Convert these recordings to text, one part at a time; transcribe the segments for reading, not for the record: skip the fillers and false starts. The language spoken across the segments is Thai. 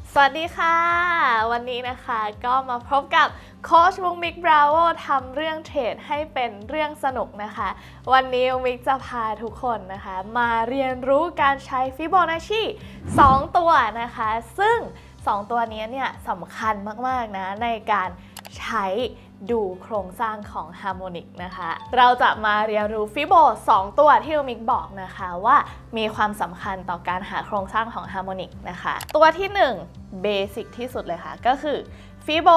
สวัสดีค่ะวันนี้นะคะก็มาพบกับโค้ชมุกมิกบราวโวทำเรื่องเทรดให้เป็นเรื่องสนุกนะคะวันนี้มิกจะพาทุกคนนะคะมาเรียนรู้การใช้ฟิโบนัชชี2ตัวนะคะซึ่ง2ตัวนี้เนี่ยสำคัญมากๆนะในการใช้ดูโครงสร้างของฮาร์โมนิกนะคะเราจะมาเรียนรู้ฟิโบ2ตัวที่มิกบอกนะคะว่ามีความสำคัญต่อการหาโครงสร้างของฮาร์โมนิกนะคะตัวที่1เบสิกที่สุดเลยค่ะก็คือฟิโบ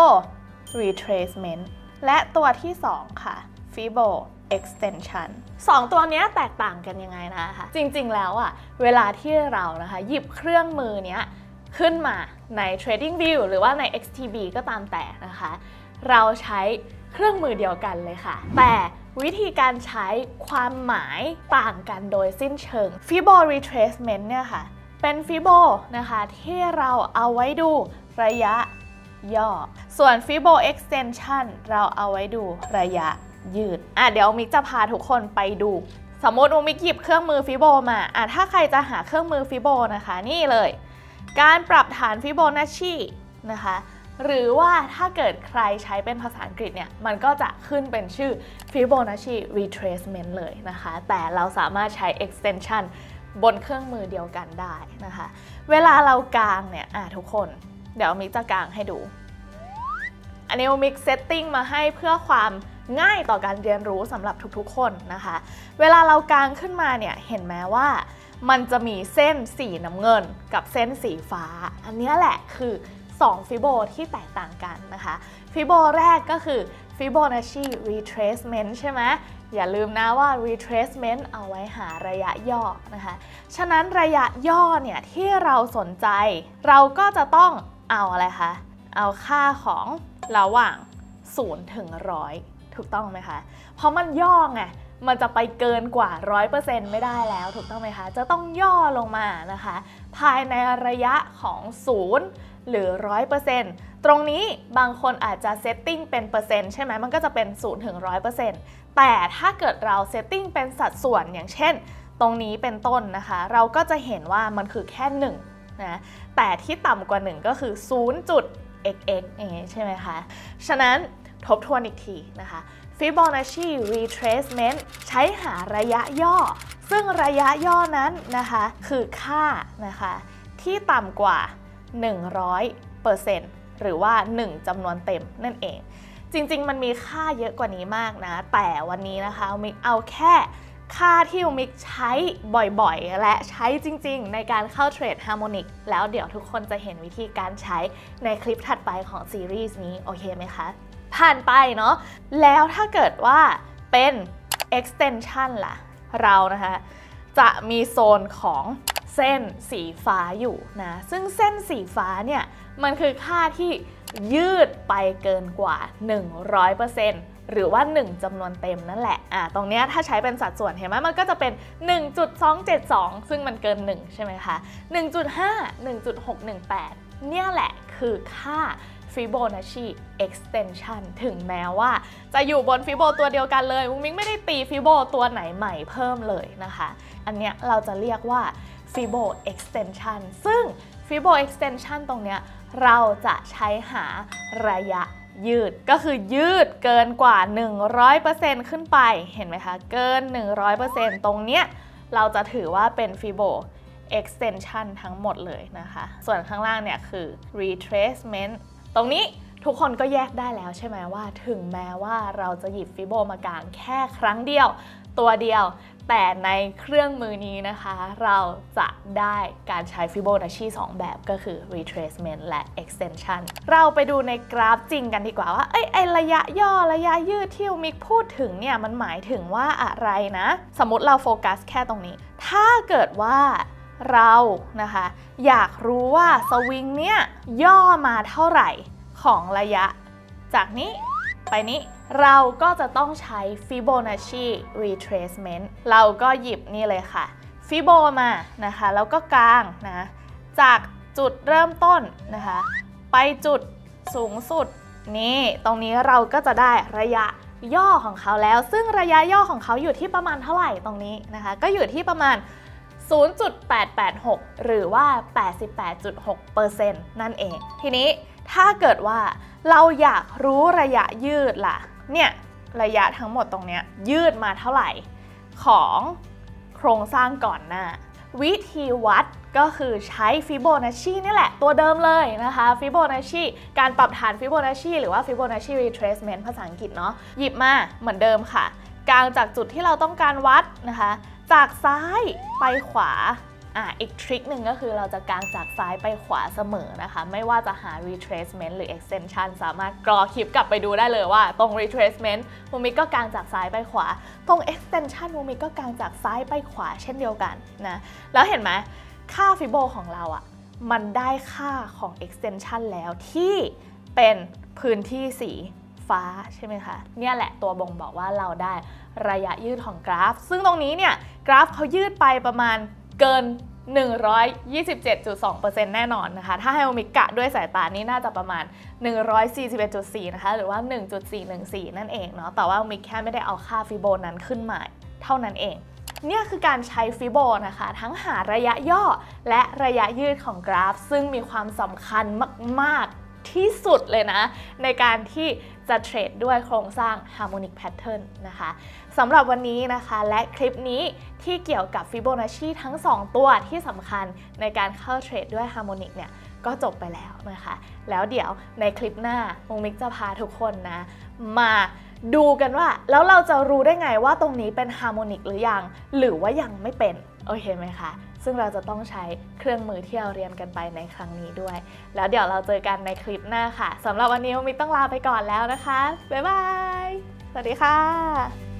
retracement และตัวที่2ค่ะฟิโบ extension 2ตัวนี้แตกต่างกันยังไงนะคะจริงๆแล้วเวลาที่เรานะคะหยิบเครื่องมือนี้ขึ้นมาใน TradingView หรือว่าใน XTB ก็ตามแต่นะคะเราใช้เครื่องมือเดียวกันเลยค่ะแต่วิธีการใช้ความหมายต่างกันโดยสิ้นเชิง Fibo Retracement เนี่ยค่ะเป็น Fibo นะคะที่เราเอาไว้ดูระยะย่อส่วน Fibo Extension เราเอาไว้ดูระยะยืดเดี๋ยวมิกจะพาทุกคนไปดูสมมติว่ามิกหยิบเครื่องมือ Fibo มาถ้าใครจะหาเครื่องมือ Fibo นะคะนี่เลยการปรับฐาน Fibonacci นะคะหรือว่าถ้าเกิดใครใช้เป็นภาษาอังกฤษเนี่ยมันก็จะขึ้นเป็นชื่อ Fibonacci Retracement เลยนะคะแต่เราสามารถใช้ extension บนเครื่องมือเดียวกันได้นะคะเวลาเรากางเนี่ยทุกคนเดี๋ยวมิกจะกางให้ดูอันนี้มิกเซตติ้งมาให้เพื่อความง่ายต่อการเรียนรู้สำหรับทุกๆคนนะคะเวลาเรากางขึ้นมาเนี่ยเห็นไหมว่ามันจะมีเส้นสีน้ำเงินกับเส้นสีฟ้าอันนี้แหละคือ2ฟิโบที่แตกต่างกันนะคะฟิโบแรกก็คือ Fibonacci Retracement ใช่ไหมอย่าลืมนะว่า Retracement เอาไว้หาระยะย่อนะคะฉะนั้นระยะย่อเนี่ยที่เราสนใจเราก็จะต้องเอาอะไรคะเอาค่าของระหว่าง0 ถึง 100ถูกต้องไหมคะเพราะมันย่อไงมันจะไปเกินกว่า 100% ไม่ได้แล้วถูกต้องไหมคะจะต้องย่อลงมานะคะภายในระยะของ0หรือ 100% ตรงนี้บางคนอาจจะเซตติ้งเป็นเปอร์เซ็นต์ใช่ไหมมันก็จะเป็น0 ถึง 100% แต่ถ้าเกิดเราเซตติ้งเป็นสัดส่วนอย่างเช่นตรงนี้เป็นต้นนะคะเราก็จะเห็นว่ามันคือแค่1นะแต่ที่ต่ำกว่า1ก็คือ 0.xx อย่างนี้ใช่ไหมคะฉะนั้นทบทวนอีกทีนะคะ Fibonacci Retracement ใช้หาระยะย่อซึ่งระยะย่อนั้นนะคะคือค่านะคะที่ต่ำกว่า100% หรือว่า1จำนวนเต็มนั่นเองจริงๆมันมีค่าเยอะกว่านี้มากนะแต่วันนี้นะคะมิกเอาแค่ค่าที่มิกใช้บ่อยๆและใช้จริงๆในการเข้าเทรดฮาร์โมนิกแล้วเดี๋ยวทุกคนจะเห็นวิธีการใช้ในคลิปถัดไปของซีรีส์นี้โอเคไหมคะผ่านไปเนาะแล้วถ้าเกิดว่าเป็น extension ล่ะเรานะคะจะมีโซนของเส้นสีฟ้าอยู่นะซึ่งเส้นสีฟ้าเนี่ยมันคือค่าที่ยืดไปเกินกว่า 100% หรือว่า1จำนวนเต็มนั่นแหละตรงนี้ถ้าใช้เป็นสัดส่วนเห็นไหมมันก็จะเป็น 1.272 ซึ่งมันเกิน1ใช่ไหมคะ 1.5 1.618 เนี่ยแหละคือค่าFibonacci Extension ถึงแม้ว่าจะอยู่บนฟิโบตัวเดียวกันเลยมิกไม่ได้ตีฟิโบตัวไหนใหม่เพิ่มเลยนะคะอันเนี้ยเราจะเรียกว่า Fibo Extension ซึ่ง Fibo Extension ตรงเนี้ยเราจะใช้หาระยะยืดก็คือยืดเกินกว่า 100% ขึ้นไปเห็นไหมคะเกิน 100% ตรงเนี้ยเราจะถือว่าเป็น Fibo Extension ทั้งหมดเลยนะคะส่วนข้างล่างเนี่ยคือ Retracement ตรงนี้ทุกคนก็แยกได้แล้วใช่ไหมว่าถึงแม้ว่าเราจะหยิบฟิโบมากางแค่ครั้งเดียวตัวเดียวแต่ในเครื่องมือนี้นะคะเราจะได้การใช้ฟิโบนัชชี2แบบก็คือ retracement และ extension เราไปดูในกราฟจริงกันดีกว่าว่าไอระยะย่อระยะยืดที่มิกพูดถึงเนี่ยมันหมายถึงว่าอะไรนะสมมติเราโฟกัสแค่ตรงนี้ถ้าเกิดว่าเรานะคะอยากรู้ว่าสวิงเนี่ยย่อมาเท่าไหร่ของระยะจากนี้ไปนี้เราก็จะต้องใช้ Fibonacci Retracement เราก็หยิบนี่เลยค่ะ Fibo มานะคะแล้วก็กางนะจากจุดเริ่มต้นนะคะไปจุดสูงสุดนี่ตรงนี้เราก็จะได้ระยะย่อของเขาแล้วซึ่งระยะย่อของเขาอยู่ที่ประมาณเท่าไหร่ตรงนี้นะคะก็อยู่ที่ประมาณ 0.886 หรือว่า 88.6% นั่นเอง ทีนี้ถ้าเกิดว่าเราอยากรู้ระยะยืดล่ะเนี่ยระยะทั้งหมดตรงเนี้ยยืดมาเท่าไหร่ของโครงสร้างก่อนหน้าวิธีวัดก็คือใช้ฟิโบนัชชีนี่แหละตัวเดิมเลยนะคะฟิโบนัชชีการปรับฐานฟิโบนัชชีหรือว่าฟิโบนัชชี retracement ภาษาอังกฤษเนาะหยิบมาเหมือนเดิมค่ะกางจากจุดที่เราต้องการวัดนะคะจากซ้ายไปขวาอีกทริคหนึ่งก็คือเราจะกางจากซ้ายไปขวาเสมอนะคะไม่ว่าจะหา retracement หรือ extension สามารถกรอคลิปกลับไปดูได้เลยว่าตรง retracement มูมิกก็กางจากซ้ายไปขวาตรง extension มูมิกก็กางจากซ้ายไปขวาเช่นเดียวกันนะแล้วเห็นไหมค่าฟิโบของเรามันได้ค่าของ extension แล้วที่เป็นพื้นที่สีฟ้าใช่ไหมคะเนี่ยแหละตัวบ่งบอกว่าเราได้ระยะยืดของกราฟซึ่งตรงนี้เนี่ยกราฟเขายืดไปประมาณเกิน 127.2% แน่นอนนะคะถ้าให้โอมิกะด้วยสายตานี้น่าจะประมาณ 141.4 นะคะหรือว่า 1.414 นั่นเองเนาะแต่ว่าโอมิกแค่ไม่ได้เอาค่าฟิโบนั้นขึ้นมาเท่านั้นเองเนี่ยคือการใช้ฟิโบนะคะทั้งหาระยะย่อและระยะยืดของกราฟซึ่งมีความสำคัญมากๆที่สุดเลยนะในการที่จะเทรดด้วยโครงสร้าง Harmonic Pattern นะคะสำหรับวันนี้นะคะและคลิปนี้ที่เกี่ยวกับฟิโบนัชชีทั้ง2ตัวที่สำคัญในการเข้าเทรดด้วย Harmonic เนี่ยก็จบไปแล้วนะคะแล้วเดี๋ยวในคลิปหน้ามุงมิกจะพาทุกคนนะมาดูกันว่าแล้วเราจะรู้ได้ไงว่าตรงนี้เป็น Harmonic หรือยังหรือว่ายังไม่เป็นโอเคไหมคะซึ่งเราจะต้องใช้เครื่องมือที่เราเรียนกันไปในครั้งนี้ด้วยแล้วเดี๋ยวเราเจอกันในคลิปหน้าค่ะสำหรับวันนี้มุงมิกต้องลาไปก่อนแล้วนะคะบ๊ายบายสวัสดีค่ะ